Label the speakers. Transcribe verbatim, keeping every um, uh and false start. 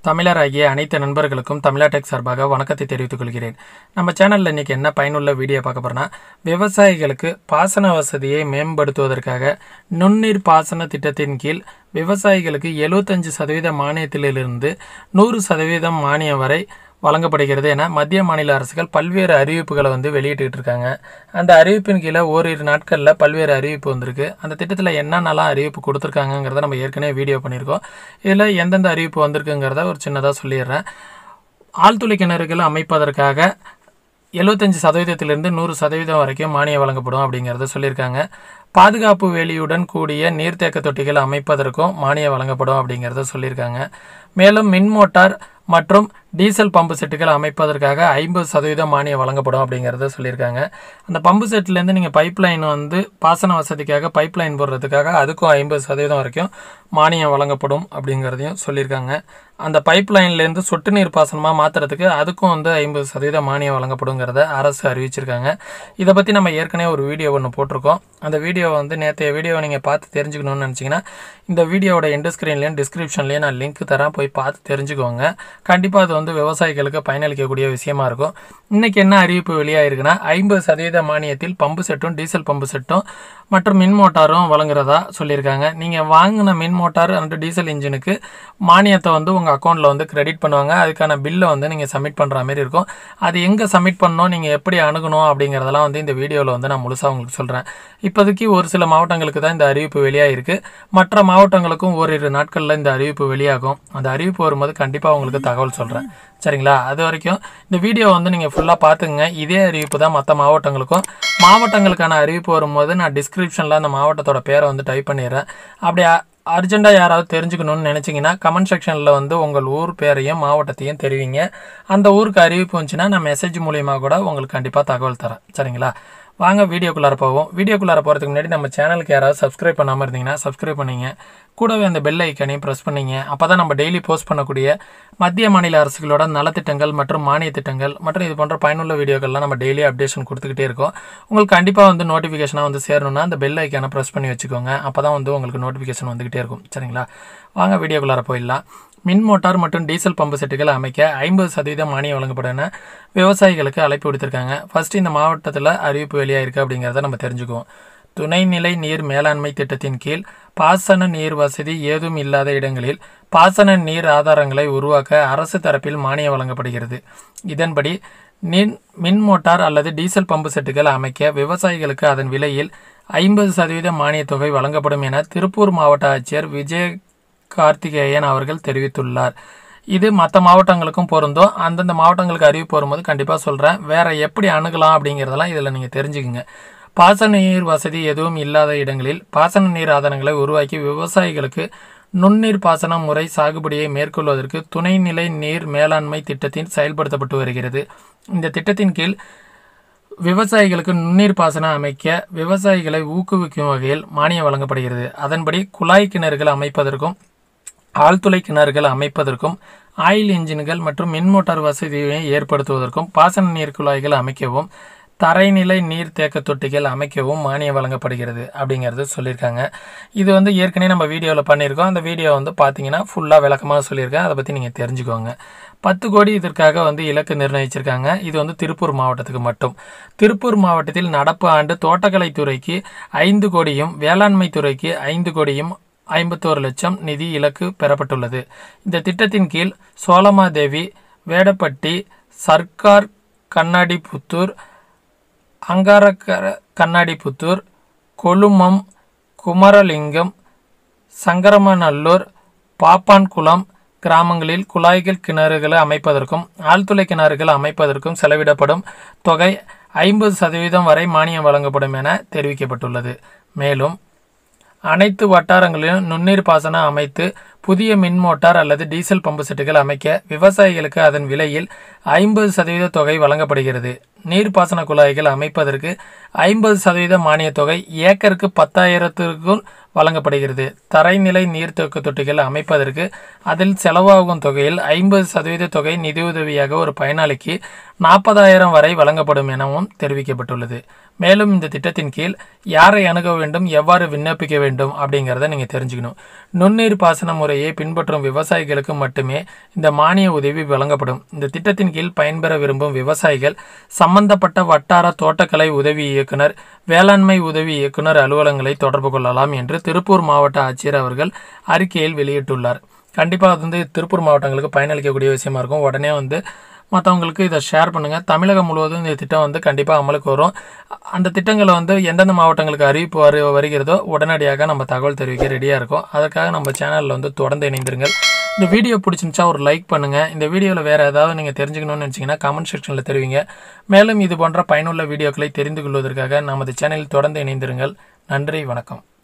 Speaker 1: தமிழராகிய அனைத்து நண்பர்களுக்கும் தமிழா டெக் சார்பாக வணக்கத்தை தெரிவித்துக் கொள்கிறேன். நம்ம சேனலில் இன்றைக்கி என்ன பயனுள்ள வீடியோ பார்க்க போகிறோன்னா, விவசாயிகளுக்கு பாசன வசதியை மேம்படுத்துவதற்காக நுண்ணீர் பாசன திட்டத்தின் கீழ் விவசாயிகளுக்கு எழுபத்தஞ்சு சதவீத மானியத்திலிருந்து நூறு சதவீதம் மானியம் வரை வழங்கப்படுகிறது என மத்திய மாநில அரசுகள் பல்வேறு அறிவிப்புகளை வந்து வெளியிட்டு இருக்காங்க. அந்த அறிவிப்பின் கீழே ஓரிரு நாட்களில் பல்வேறு அறிவிப்பு வந்திருக்கு. அந்த திட்டத்தில் என்னென்னலாம் அறிவிப்பு கொடுத்துருக்காங்கிறத நம்ம ஏற்கனவே வீடியோ பண்ணியிருக்கோம். இதில் எந்தெந்த அறிவிப்பு வந்திருக்குங்கிறத ஒரு சின்னதாக சொல்லிடுறேன். ஆழ்துளை கிணறுகள் அமைப்பதற்காக எழுபத்தஞ்சு சதவீதத்திலிருந்து நூறு சதவீதம் வரைக்கும் மானியம் வழங்கப்படும் அப்படிங்கிறத சொல்லியிருக்காங்க. பாதுகாப்பு வேலியுடன் கூடிய நீர்த்தேக்க தொட்டிகள் அமைப்பதற்கும் மானியம் வழங்கப்படும் அப்படிங்கிறத சொல்லியிருக்காங்க. மேலும் மின் மோட்டார் மற்றும் டீசல் பம்பு செட்டுகள் அமைப்பதற்காக ஐம்பது சதவீதம் மானியம் வழங்கப்படும் அப்படிங்கிறத சொல்லியிருக்காங்க. அந்த பம்பு செட்லேருந்து நீங்கள் பைப் லைன் வந்து பாசன வசதிக்காக பைப் லைன் போடுறதுக்காக அதுக்கும் ஐம்பது சதவீதம் வரைக்கும் மானியம் வழங்கப்படும் அப்படிங்கிறதையும் சொல்லியிருக்காங்க. அந்த பைப் லைன்லேருந்து சொட்டு நீர் பாசனமாக மாற்றுறதுக்கு அதுக்கும் வந்து ஐம்பது சதவீதம் மானியம் வழங்கப்படுங்கிறத அரசு அறிவிச்சிருக்காங்க. இதை பற்றி நம்ம ஏற்கனவே ஒரு வீடியோ ஒன்று போட்டிருக்கோம். அந்த வீடியோவை வந்து நேற்றைய வீடியோவை நீங்கள் பார்த்து தெரிஞ்சுக்கணும்னு நினச்சிங்கன்னா இந்த வீடியோவோட எண்டு ஸ்க்ரீன்லேயும் டிஸ்கிரிப்ஷன்லேயும் நான் லிங்க் தரேன், போய் பார்த்து தெரிஞ்சுக்கோங்க. கண்டிப்பாக அது வந்து விவசாயிகளுக்கு பயனளிக்கக்கூடிய விஷயமா இருக்கும். இன்றைக்கி என்ன அறிவிப்பு வெளியாகிருக்குன்னா, ஐம்பது சதவீத மானியத்தில் பம்பு செட்டும் டீசல் பம்பு செட்டும் மற்றும் மின் மோட்டாரும் வழங்குறதா சொல்லியிருக்காங்க. நீங்கள் வாங்கின மின் மோட்டார் அண்ட் டீசல் இன்ஜினுக்கு மானியத்தை வந்து உங்கள் அக்கௌண்ட்டில் வந்து கிரெடிட் பண்ணுவாங்க. அதுக்கான பில்லை வந்து நீங்கள் சப்மிட் பண்ணுற மாதிரி இருக்கும். அது எங்கே சப்மிட் பண்ணணும், நீங்கள் எப்படி அணுகணும் அப்படிங்கிறதெல்லாம் வந்து இந்த வீடியோவில் வந்து நான் முழுசாக உங்களுக்கு சொல்கிறேன். இப்போதைக்கு ஒரு சில மாவட்டங்களுக்கு தான் இந்த அறிவிப்பு வெளியாகிருக்கு. மற்ற மாவட்டங்களுக்கும் ஓரிரு நாட்களில் இந்த அறிவிப்பு வெளியாகும். அந்த அறிவிப்பு வரும்போது கண்டிப்பாக உங்களுக்கு தகவல் சொல்கிறேன், சரிங்களா? அது வரைக்கும் இந்த வீடியோ வந்து நீங்கள் ஃபுல்லாக பார்த்துங்க. இதே அறிவிப்பு தான் மற்ற மாவட்டங்களுக்கும். மாவட்டங்களுக்கான அறிவிப்பு வரும்போது நான் டிஸ்கிரிப்ஷனில் அந்த மாவட்டத்தோட பேரை வந்து டைப் பண்ணிடுறேன். அப்படி அர்ஜெண்ட்டாக யாராவது தெரிஞ்சுக்கணும்னு நினச்சிங்கன்னா கமெண்ட் செக்ஷனில் வந்து உங்கள் ஊர் பேரையும் மாவட்டத்தையும் தெரிவிங்க. அந்த ஊருக்கு அறிவிப்பு வந்துச்சுன்னா நான் மெசேஜ் மூலியமாக கூட உங்களுக்கு கண்டிப்பாக தகவல் தரேன், சரிங்களா? வாங்க வீடியோக்குள்ளார போவோம். வீடியோக்குள்ளார போகிறதுக்கு முன்னாடி நம்ம சேனலுக்கு யாராவது சப்ஸ்கிரைப் பண்ணாமல் இருந்தீங்கன்னா சப்ஸ்கிரைப் பண்ணிங்க. கூடவே அந்த பெல் ஐக்கனையும் ப்ரெஸ் பண்ணிங்க. அப்போ தான் நம்ம டெய்லி போஸ்ட் பண்ணக்கூடிய மத்திய மாநில அரசுகளோட நலத்திட்டங்கள் மற்றும் மானிய திட்டங்கள் மற்றும் இது போன்ற பயனுள்ள வீடியோக்கள்லாம் நம்ம டெய்லி அப்டேஷன் கொடுத்துக்கிட்டே இருக்கோம். உங்களுக்கு கண்டிப்பாக வந்து நோட்டிஃபிகேஷனாக வந்து சேரணும்னா அந்த பெல் ஐக்கானை ப்ரெஸ் பண்ணி வச்சுக்கோங்க. அப்போ தான் வந்து உங்களுக்கு நோட்டிஃபிகேஷன் வந்துக்கிட்டே இருக்கும், சரிங்களா? வாங்க வீடியோக்குள்ளார போயிடலாம். மின் மோட்டார் மற்றும் டீசல் பம்பு செட்டுகளை அமைக்க ஐம்பது சதவீதம் மானியம் வழங்கப்படும் என விவசாயிகளுக்கு அழைப்பு விடுத்திருக்காங்க. ஃபர்ஸ்ட் இந்த மாவட்டத்தில் அறிவிப்பு வெளியாயிருக்கு அப்படிங்கிறத நம்ம தெரிஞ்சுக்குவோம். துணைநிலை நீர் மேலாண்மை திட்டத்தின் கீழ் பாசன நீர் வசதி ஏதும் இல்லாத இடங்களில் பாசன நீர் ஆதாரங்களை உருவாக்க அரசு தரப்பில் மானியம் வழங்கப்படுகிறது. இதன்படி நீர் மின் மோட்டார் அல்லது டீசல் பம்பு செட்டுகள் அமைக்க விவசாயிகளுக்கு அதன் விலையில் ஐம்பது சதவீத மானிய தொகை வழங்கப்படும் என திருப்பூர் மாவட்ட ஆட்சியர் விஜய் கார்த்திகேயன் அவர்கள் தெரிவித்துள்ளார். இது மற்ற மாவட்டங்களுக்கும் பொருந்தும். அந்தந்த மாவட்டங்களுக்கு அறிவிப்பு வரும்போது கண்டிப்பாக சொல்கிறேன். வேறு எப்படி அணுகலாம் அப்படிங்கிறதெல்லாம் இதில் நீங்கள் தெரிஞ்சுக்குங்க. பாசன நீர் வசதி எதுவும் இல்லாத இடங்களில் பாசன நீர் ஆதாரங்களை உருவாக்கி விவசாயிகளுக்கு நுண்ணீர் பாசன முறை சாகுபடியை மேற்கொள்வதற்கு துணைநிலை நீர் மேலாண்மை திட்டத்தில் செயல்படுத்தப்பட்டு வருகிறது. இந்த திட்டத்தின் கீழ் விவசாயிகளுக்கு நுண்ணீர் பாசனம் அமைக்க விவசாயிகளை ஊக்குவிக்கும் வகையில் மானியம் வழங்கப்படுகிறது. அதன்படி குழாய் கிணறுகள் அமைப்பதற்கும் ஆழ்துளை கிணறுகள் அமைப்பதற்கும் ஆயில் இன்ஜின்கள் மற்றும் மின் மோட்டார் வசதியை ஏற்படுத்துவதற்கும் பாசன நீர் குழாய்கள் அமைக்கவும் தரைநிலை நீர் தேக்க தொட்டிகள் அமைக்கவும் மானியம் வழங்கப்படுகிறது அப்படிங்கிறது சொல்லியிருக்காங்க. இது வந்து ஏற்கனவே நம்ம வீடியோவில் பண்ணியிருக்கோம். அந்த வீடியோ வந்து பார்த்தீங்கன்னா ஃபுல்லாக விளக்கமாக சொல்லியிருக்கேன். அதை பற்றி நீங்கள் தெரிஞ்சுக்கோங்க. பத்து கோடி இதற்காக வந்து இலக்கு நிர்ணயிச்சிருக்காங்க. இது வந்து திருப்பூர் மாவட்டத்துக்கு மட்டும். திருப்பூர் மாவட்டத்தில் நடப்பு ஆண்டு தோட்டக்கலை துறைக்கு ஐந்து கோடியும் வேளாண்மை துறைக்கு ஐந்து கோடியும் ஐம்பத்தோரு லட்சம் நிதி இலக்கு பெறப்பட்டுள்ளது. இந்த திட்டத்தின் கீழ் சோலமாதேவி, வேடப்பட்டி, சர்க்கார் கண்ணாடிப்புத்தூர், அங்காரக்கர கண்ணாடிப்புத்தூர், கொலுமம், குமரலிங்கம், சங்கரமநல்லூர், பாப்பான்குளம் கிராமங்களில் குழாய்கள் கிணறுகளை அமைப்பதற்கும் ஆழ்துளை கிணறுகள் அமைப்பதற்கும் செலவிடப்படும் தொகை ஐம்பது சதவீதம் வரை மானியம் வழங்கப்படும் என தெரிவிக்கப்பட்டுள்ளது. மேலும் அனைத்து வட்டாரங்களிலும் நுண்ணீர் பாசனம் அமைத்து புதிய மின் மோட்டார் அல்லது டீசல் பம்பு செட்டுகள் அமைக்க விவசாயிகளுக்கு அதன் விலையில் ஐம்பது சதவீத தொகை வழங்கப்படுகிறது. நீர்ப்பாசன குழாய்கள் அமைப்பதற்கு ஐம்பது சதவீத மானிய தொகை ஏக்கருக்கு பத்தாயிரத்திற்கும் வழங்கப்படுகிறது. தரைநிலை நீர்த்தேக்க தொட்டிகள் அமைப்பதற்கு அதில் செலவாகும் தொகையில் ஐம்பது சதவீத தொகை நிதியுதவியாக ஒரு பயனாளிக்கு நாற்பதாயிரம் வரை வழங்கப்படும் எனவும் தெரிவிக்கப்பட்டுள்ளது. மேலும் இந்த திட்டத்தின் கீழ் யாரை அணுக வேண்டும், எவ்வாறு விண்ணப்பிக்க வேண்டும் அப்படிங்கிறத நீங்கள் தெரிஞ்சுக்கணும். நுண்ணீர் பாசன முறையை பின்பற்றும் விவசாயிகளுக்கு மட்டுமே இந்த மானிய உதவி வழங்கப்படும். இந்த திட்டத்தின் கீழ் பயன்பெற விரும்பும் விவசாயிகள் சம்பந்தப்பட்ட வட்டார தோட்டக்கலை உதவி இயக்குனர், வேளாண்மை உதவி இயக்குனர் அலுவலகங்களை தொடர்பு கொள்ளலாம் என்று திருப்பூர் மாவட்ட ஆட்சியர் அவர்கள் அறிக்கையில் வெளியிட்டுள்ளார். கண்டிப்பாக அது வந்து திருப்பூர் மாவட்டங்களுக்கு பயனளிக்கக்கூடிய விஷயமா இருக்கும். உடனே வந்து மற்றவங்களுக்கு இதை ஷேர் பண்ணுங்கள். தமிழகம் முழுவதும் இந்த திட்டம் வந்து கண்டிப்பாக அமலுக்கு வரும். அந்த திட்டங்களை வந்து எந்தெந்த மாவட்டங்களுக்கு அறிவிப்பு வரு வருகிறதோ உடனடியாக நம்ம தகவல் தெரிவிக்க ரெடியாக இருக்கும். அதற்காக நம்ம சேனலில் வந்து தொடர்ந்து இணைந்திருங்கள். இந்த வீடியோ பிடிச்சிருந்துச்சா ஒரு லைக் பண்ணுங்கள். இந்த வீடியோவில் வேறு ஏதாவது நீங்கள் தெரிஞ்சுக்கணும்னு நினச்சிங்கன்னா கமெண்ட் செக்ஷனில் தெரிவிங்க. மேலும் இது போன்ற பயனுள்ள வீடியோக்களை தெரிந்து கொள்வதற்காக நமது சேனலில் தொடர்ந்து இணைந்திருங்கள். நன்றி, வணக்கம்.